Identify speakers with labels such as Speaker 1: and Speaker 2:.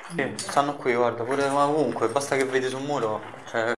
Speaker 1: Sì, stanno qui, guarda, pure ma ovunque, basta che vedi sul muro, cioè